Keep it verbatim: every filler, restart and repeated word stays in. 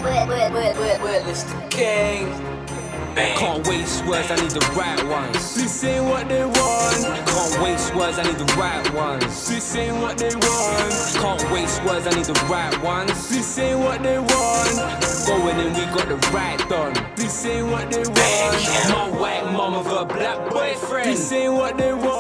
Witness the king. Bang. Can't waste words, I need the right ones. This ain't what they want. Can't waste words, I need the right ones. This ain't what they want. Can't waste words, I need the right ones. This ain't what they want. Going in, we got the right done. This ain't what they want. My white mama with a black boyfriend. This ain't what they want.